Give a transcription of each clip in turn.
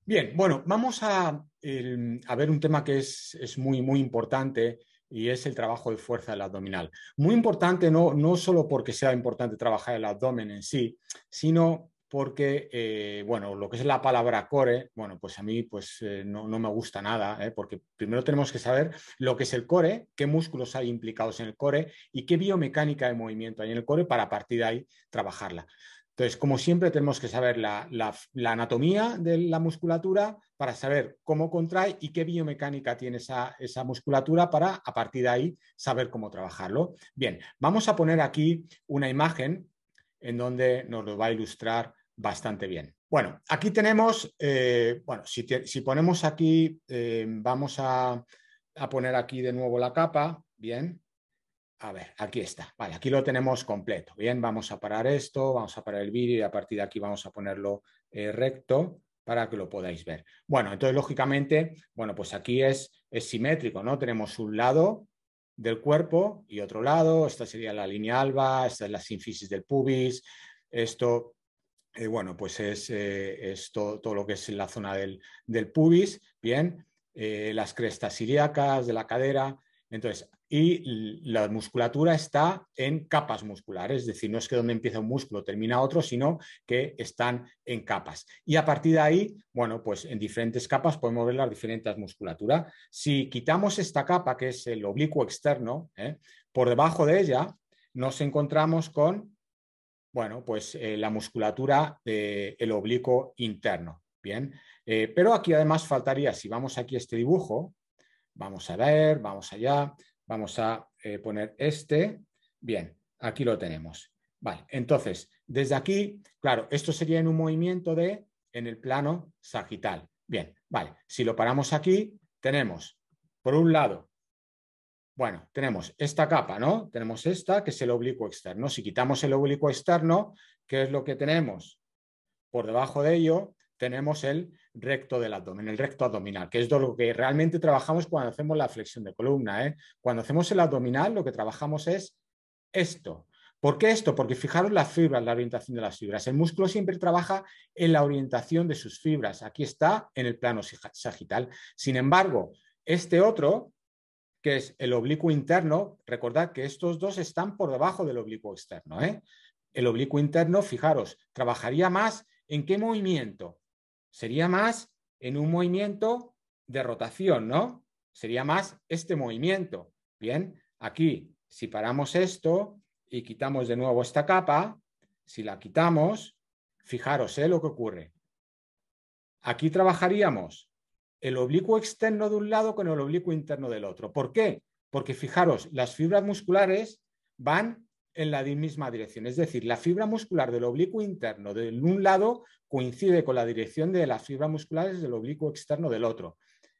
Bien, bueno, vamos a ver un tema que es muy importante y es el trabajo de fuerza del abdominal. Muy importante, no solo porque sea importante trabajar el abdomen en sí, sino porque, bueno, lo que es la palabra core, bueno, pues a mí pues, no me gusta nada, porque primero tenemos que saber lo que es el core, qué músculos hay implicados en el core y qué biomecánica de movimiento hay en el core para a partir de ahí trabajarla. Entonces, como siempre, tenemos que saber la anatomía de la musculatura para saber cómo contrae y qué biomecánica tiene esa musculatura para, a partir de ahí, saber cómo trabajarlo. Bien, vamos a poner aquí una imagen en donde nos lo va a ilustrar bastante bien. Bueno, aquí tenemos, bueno, si ponemos aquí, vamos a poner aquí de nuevo la capa, bien. A ver, aquí está. Vale, aquí lo tenemos completo. Bien, vamos a parar esto, vamos a parar el vídeo y a partir de aquí vamos a ponerlo recto para que lo podáis ver. Bueno, entonces, lógicamente, bueno, pues aquí es simétrico, ¿no? Tenemos un lado del cuerpo y otro lado. Esta sería la línea alba, esta es la sínfisis del pubis. Esto, bueno, pues es todo lo que es la zona del pubis, bien. Las crestas ilíacas de la cadera. Entonces, y la musculatura está en capas musculares, es decir, no es que donde empieza un músculo termina otro, sino que están en capas. Y a partir de ahí, bueno, pues en diferentes capas podemos ver las diferentes musculaturas. Si quitamos esta capa, que es el oblicuo externo, por debajo de ella nos encontramos con, bueno, pues la musculatura del oblicuo interno. Bien, pero aquí además faltaría, si vamos aquí a este dibujo, vamos a ver, vamos allá, vamos a poner este. Bien, aquí lo tenemos. Vale, entonces, desde aquí, claro, esto sería en un movimiento en el plano sagital. Bien, vale, si lo paramos aquí, tenemos, por un lado, bueno, tenemos esta capa, ¿no? Tenemos esta, que es el oblicuo externo. Si quitamos el oblicuo externo, ¿qué es lo que tenemos? Por debajo de ello tenemos el recto del abdomen, el recto abdominal, que es lo que realmente trabajamos cuando hacemos la flexión de columna. Cuando hacemos el abdominal, lo que trabajamos es esto. ¿Por qué esto? Porque fijaros las fibras, la orientación de las fibras. El músculo siempre trabaja en la orientación de sus fibras. Aquí está en el plano sagital. Sin embargo, este otro, que es el oblicuo interno, recordad que estos dos están por debajo del oblicuo externo. El oblicuo interno, fijaros, trabajaría más en qué movimiento. Sería más en un movimiento de rotación, ¿no? Sería más este movimiento. Bien, aquí, si paramos esto y quitamos de nuevo esta capa, si la quitamos, fijaros lo que ocurre. Aquí trabajaríamos el oblicuo externo de un lado con el oblicuo interno del otro. ¿Por qué? Porque fijaros, las fibras musculares van en la misma dirección. Es decir, la fibra muscular del oblicuo interno de un lado coincide con la dirección de las fibras musculares del oblicuo externo del otro.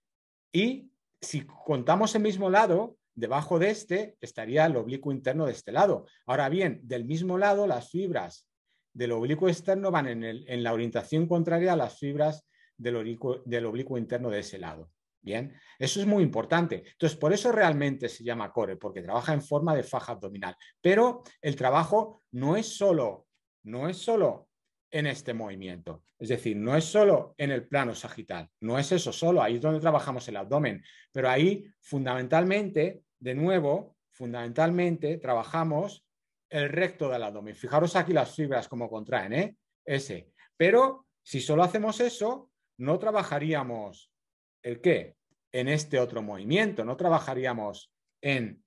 Y si contamos el mismo lado, debajo de este estaría el oblicuo interno de este lado. Ahora bien, del mismo lado, las fibras del oblicuo externo van en la orientación contraria a las fibras del oblicuo interno de ese lado. Bien, eso es muy importante. Entonces, por eso realmente se llama core, porque trabaja en forma de faja abdominal. Pero el trabajo no es solo en este movimiento. Es decir, no es solo en el plano sagital, no es eso solo, ahí es donde trabajamos el abdomen, pero ahí fundamentalmente, de nuevo, fundamentalmente trabajamos el recto del abdomen. Fijaros aquí las fibras como contraen, ese. Pero si solo hacemos eso, no trabajaríamos el qué, en este otro movimiento, no trabajaríamos en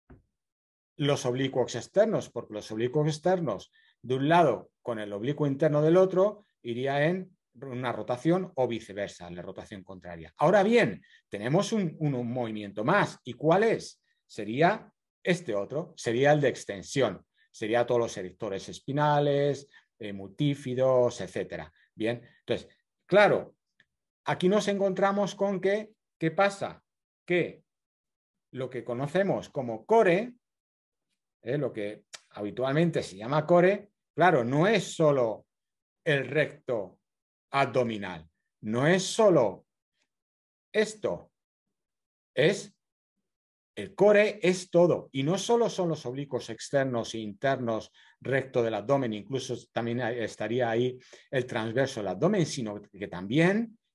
los oblicuos externos, porque los oblicuos externos de un lado con el oblicuo interno del otro iría en una rotación o viceversa, la rotación contraria. Ahora bien, tenemos un movimiento más. ¿Y cuál es? Sería este otro, sería el de extensión. Sería todos los erectores espinales, multífidos, etcétera. Bien, entonces, claro, aquí nos encontramos con que, ¿qué pasa? Que lo que conocemos como core, lo que habitualmente se llama core, claro, no es solo el recto abdominal, no es solo esto, es el core es todo y no solo son los oblicuos externos e internos recto del abdomen, incluso también estaría ahí el transverso del abdomen, sino que también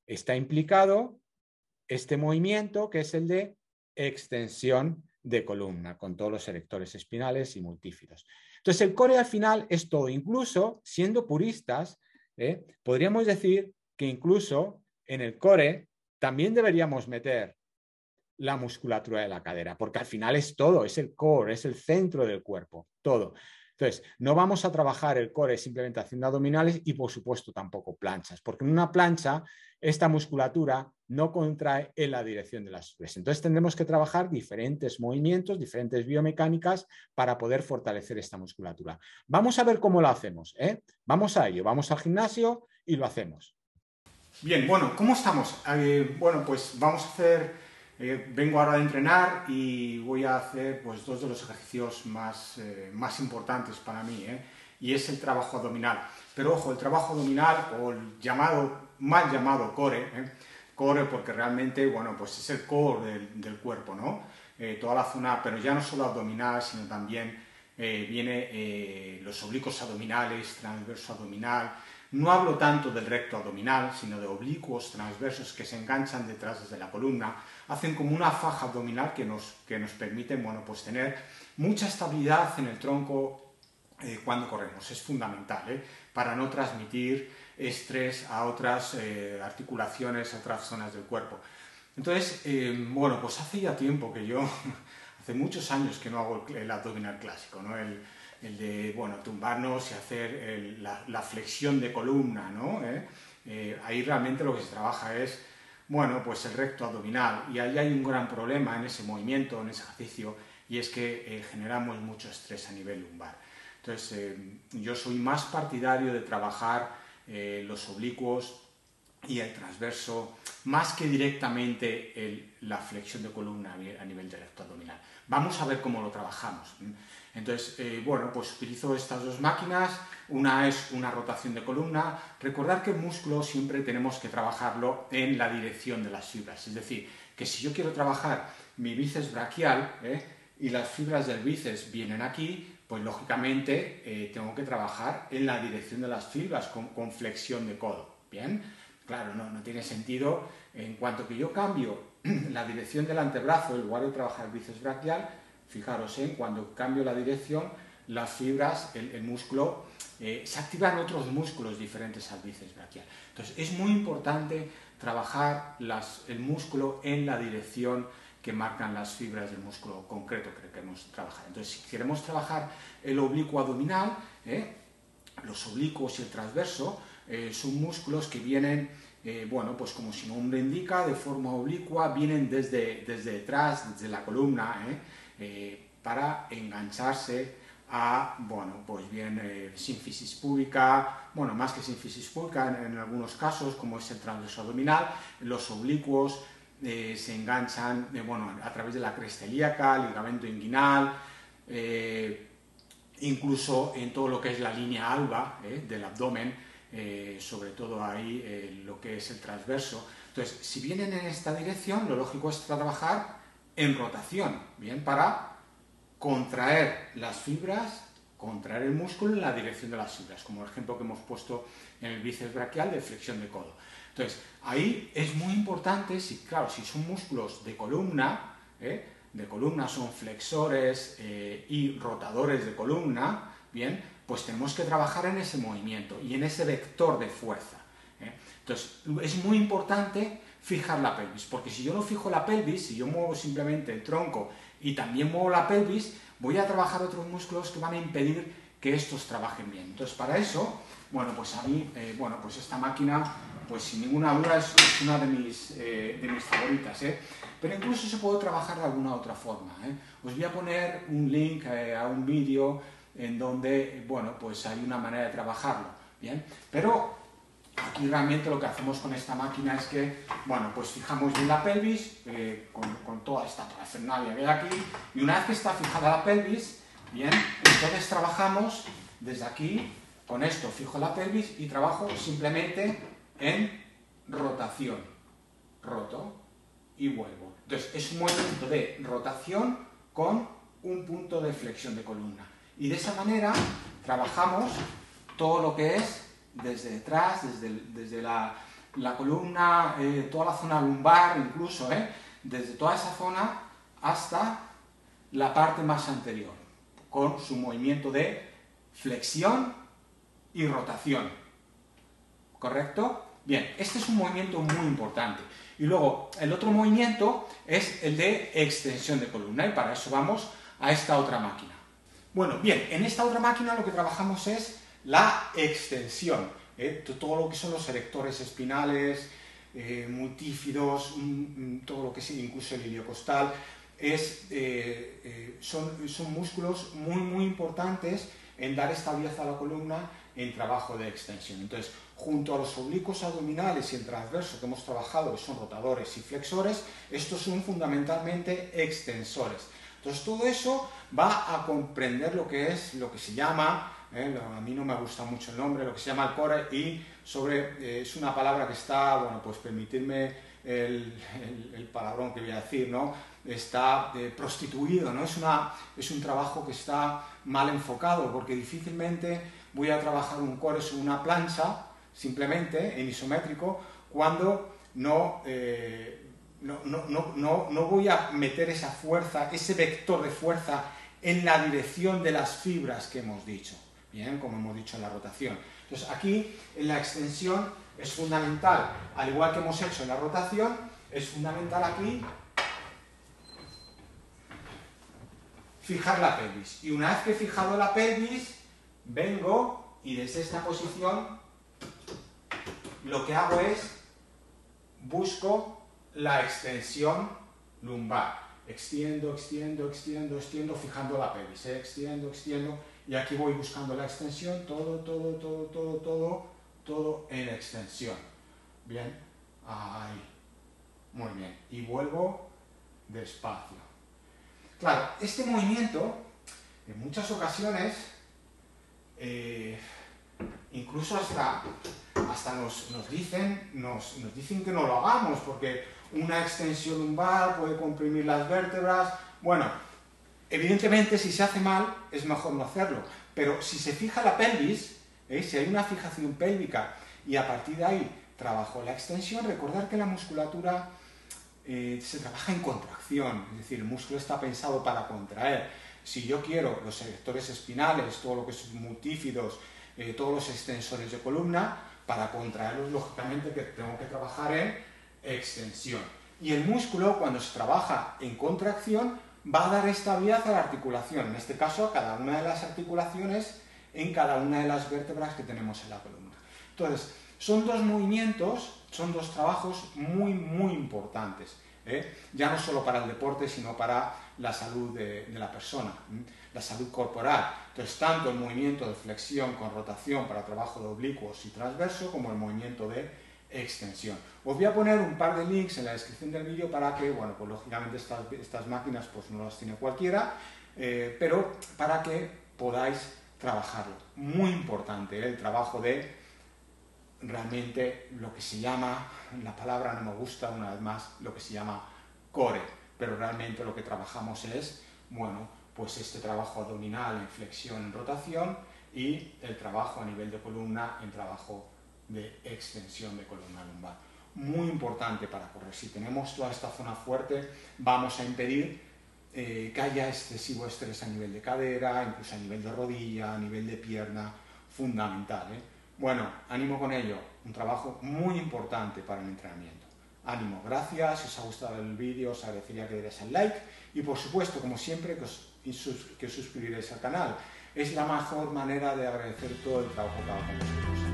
está implicado este movimiento que es el de extensión de columna, con todos los erectores espinales y multífidos. Entonces, el core al final es todo. Incluso, siendo puristas, podríamos decir que incluso en el core también deberíamos meter la musculatura de la cadera, porque al final es todo, es el core, es el centro del cuerpo, todo. Entonces, no vamos a trabajar el core simplemente haciendo abdominales y, por supuesto, tampoco planchas, porque en una plancha esta musculatura no contrae en la dirección de las fibras. Entonces, tendremos que trabajar diferentes movimientos, diferentes biomecánicas para poder fortalecer esta musculatura. Vamos a ver cómo lo hacemos, ¿eh? Vamos a ello, vamos al gimnasio y lo hacemos. Bien, bueno, ¿cómo estamos? Bueno, pues vamos a hacer... vengo ahora de entrenar y voy a hacer pues, dos de los ejercicios más importantes para mí, y es el trabajo abdominal. Pero ojo, el trabajo abdominal o el mal llamado core, core porque realmente, bueno, pues es el core del cuerpo, ¿no? Toda la zona, pero ya no solo abdominal, sino también viene los oblicuos abdominales, transverso abdominal. No hablo tanto del recto abdominal, sino de oblicuos transversos que se enganchan detrás de la columna, hacen como una faja abdominal que nos permiten, bueno, pues tener mucha estabilidad en el tronco cuando corremos. Es fundamental para no transmitir estrés a otras articulaciones, a otras zonas del cuerpo. Entonces, bueno, pues hace ya tiempo que yo, hace muchos años que no hago el abdominal clásico, ¿no? El de, bueno, tumbarnos y hacer la flexión de columna, ¿no? Ahí realmente lo que se trabaja es, bueno, pues el recto abdominal, y ahí hay un gran problema en ese movimiento, en ese ejercicio, y es que generamos mucho estrés a nivel lumbar. Entonces, yo soy más partidario de trabajar los oblicuos y el transverso, más que directamente la flexión de columna a nivel del recto abdominal. Vamos a ver cómo lo trabajamos. Entonces, bueno, pues utilizo estas dos máquinas. Una es una rotación de columna. Recordar que el músculo siempre tenemos que trabajarlo en la dirección de las fibras. Es decir, que si yo quiero trabajar mi bíceps braquial y las fibras del bíceps vienen aquí, pues lógicamente tengo que trabajar en la dirección de las fibras con flexión de codo. ¿Bien? Claro, no tiene sentido. En cuanto que yo cambio la dirección del antebrazo, en lugar de trabajar el bíceps braquial, fijaros, cuando cambio la dirección, las fibras, el músculo, se activan otros músculos diferentes al bíceps braquial. Entonces, es muy importante trabajar el músculo en la dirección que marcan las fibras del músculo concreto que queremos trabajar. Entonces, si queremos trabajar el oblicuo abdominal, los oblicuos y el transverso, son músculos que vienen, bueno, pues como su nombre indica, de forma oblicua, vienen desde detrás, desde la columna, para engancharse a, bueno, pues bien sínfisis púbica, bueno, más que sínfisis púbica en algunos casos, como es el transverso abdominal. Los oblicuos se enganchan, bueno, a través de la cresta ilíaca, ligamento inguinal, incluso en todo lo que es la línea alba del abdomen, sobre todo ahí lo que es el transverso. Entonces, si vienen en esta dirección, lo lógico es trabajar en rotación, bien, para contraer las fibras, contraer el músculo en la dirección de las fibras, como el ejemplo que hemos puesto en el bíceps braquial de flexión de codo. Entonces, ahí es muy importante, claro, si son músculos de columna son flexores y rotadores de columna, bien, pues tenemos que trabajar en ese movimiento y en ese vector de fuerza. Entonces, es muy importante fijar la pelvis, porque si yo no fijo la pelvis, si yo muevo simplemente el tronco y también muevo la pelvis, voy a trabajar otros músculos que van a impedir que estos trabajen bien. Entonces, para eso, bueno, pues a mí, bueno, pues esta máquina, pues sin ninguna duda es una de mis favoritas, pero incluso se puede trabajar de alguna otra forma. Os voy a poner un link a un vídeo en donde, bueno, pues hay una manera de trabajarlo, ¿bien? Pero aquí realmente lo que hacemos con esta máquina es que, bueno, pues fijamos bien la pelvis con toda esta parafernalia que hay aquí, y una vez que está fijada la pelvis, bien, entonces trabajamos desde aquí, con esto fijo la pelvis y trabajo simplemente en rotación, roto y vuelvo. Entonces es un movimiento de rotación con un punto de flexión de columna, y de esa manera trabajamos todo lo que es desde detrás, desde la columna, toda la zona lumbar incluso, desde toda esa zona hasta la parte más anterior, con su movimiento de flexión y rotación. ¿Correcto? Bien, este es un movimiento muy importante. Y luego, el otro movimiento es el de extensión de columna, y para eso vamos a esta otra máquina. Bueno, bien, en esta otra máquina lo que trabajamos es la extensión, todo lo que son los erectores espinales, multífidos, todo lo que es incluso el iliocostal, son músculos muy importantes en dar estabilidad a la columna en trabajo de extensión. Entonces, junto a los oblicuos abdominales y el transverso que hemos trabajado, que son rotadores y flexores, estos son fundamentalmente extensores. Entonces, todo eso va a comprender lo que se llama, a mí no me gusta mucho el nombre, lo que se llama el core, y es una palabra que está, bueno, pues permitirme el palabrón que voy a decir, ¿no? Está prostituido, ¿no? Es un trabajo que está mal enfocado, porque difícilmente voy a trabajar un core sobre una plancha, simplemente en isométrico, cuando no voy a meter esa fuerza, ese vector de fuerza en la dirección de las fibras que hemos dicho, bien, como hemos dicho en la rotación. Entonces aquí en la extensión es fundamental, al igual que hemos hecho en la rotación, es fundamental aquí fijar la pelvis. Y una vez que he fijado la pelvis, vengo y desde esta posición lo que hago es busco la extensión lumbar. Extiendo, fijando la pelvis. Extiendo, y aquí voy buscando la extensión, todo en extensión. Bien, ahí. Muy bien. Y vuelvo despacio. Claro, este movimiento, en muchas ocasiones, incluso hasta nos dicen que no lo hagamos, porque una extensión lumbar puede comprimir las vértebras. Bueno, evidentemente si se hace mal es mejor no hacerlo, pero si se fija la pelvis, si hay una fijación pélvica y a partir de ahí trabajo la extensión, recordar que la musculatura se trabaja en contracción, es decir, el músculo está pensado para contraer. Si yo quiero los erectores espinales, todo lo que son multífidos, todos los extensores de columna, para contraerlos, lógicamente, que tengo que trabajar en extensión. Y el músculo, cuando se trabaja en contracción, va a dar estabilidad a la articulación, en este caso a cada una de las articulaciones en cada una de las vértebras que tenemos en la columna. Entonces, son dos movimientos, son dos trabajos muy importantes, ya no solo para el deporte, sino para la salud de la persona, la salud corporal. Entonces, tanto el movimiento de flexión con rotación para trabajo de oblicuos y transverso, como el movimiento de extensión. Os voy a poner un par de links en la descripción del vídeo para que, bueno, pues lógicamente estas máquinas pues no las tiene cualquiera, pero para que podáis trabajarlo. Muy importante, el trabajo de realmente lo que se llama, la palabra no me gusta una vez más, lo que se llama core, pero realmente lo que trabajamos es, bueno, pues este trabajo abdominal en flexión, en rotación, y el trabajo a nivel de columna en trabajo de extensión de columna lumbar. Muy importante para correr. Si tenemos toda esta zona fuerte, vamos a impedir que haya excesivo estrés a nivel de cadera, incluso a nivel de rodilla, a nivel de pierna, fundamental, Bueno, ánimo con ello, un trabajo muy importante para el entrenamiento. Ánimo, gracias, si os ha gustado el vídeo os agradecería que deis el like y por supuesto, como siempre, que os suscribiréis al canal. Es la mejor manera de agradecer todo el trabajo que hago con vosotros.